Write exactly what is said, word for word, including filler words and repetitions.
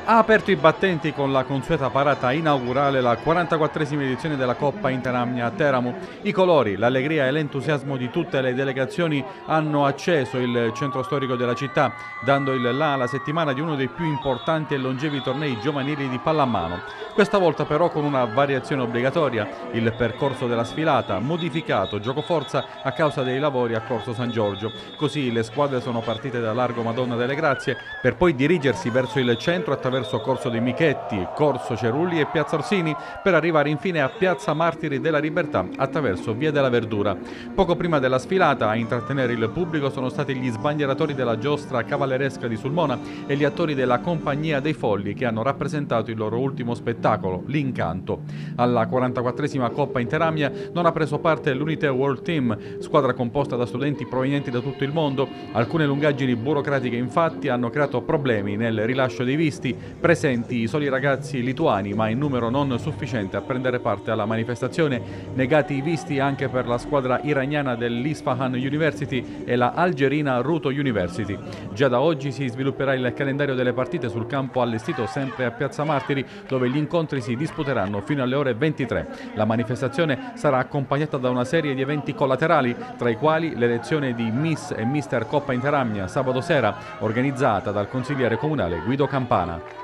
Ha aperto i battenti con la consueta parata inaugurale la quarantaquattresima edizione della Coppa Interamnia a Teramo. I colori, l'allegria e l'entusiasmo di tutte le delegazioni hanno acceso il centro storico della città, dando il là alla settimana di uno dei più importanti e longevi tornei giovanili di pallamano. Questa volta però con una variazione obbligatoria, il percorso della sfilata, modificato giocoforza a causa dei lavori a Corso San Giorgio. Così le squadre sono partite da Largo Madonna delle Grazie per poi dirigersi verso il centro attraverso Corso dei Michetti, Corso Cerulli e Piazza Orsini per arrivare infine a Piazza Martiri della Libertà attraverso Via della Verdura. Poco prima della sfilata a intrattenere il pubblico sono stati gli sbandieratori della giostra cavalleresca di Sulmona e gli attori della Compagnia dei Folli che hanno rappresentato il loro ultimo spettacolo, L'Incanto. Alla quarantaquattresima Coppa Interamnia non ha preso parte l'Unité World Team, squadra composta da studenti provenienti da tutto il mondo. Alcune lungaggini burocratiche infatti hanno creato problemi nel rilascio dei visti, presenti i soli ragazzi lituani ma in numero non sufficiente a prendere parte alla manifestazione, negati i visti anche per la squadra iraniana dell'Isfahan University e la algerina Ruto University. Già da oggi si svilupperà il calendario delle partite sul campo allestito sempre a Piazza Martiri, dove gli incontri si disputeranno fino alle ore ventitré. La manifestazione sarà accompagnata da una serie di eventi collaterali, tra i quali l'elezione di Miss e Mister Coppa Interamnia sabato sera, organizzata dal consigliere comunale Guido Campana.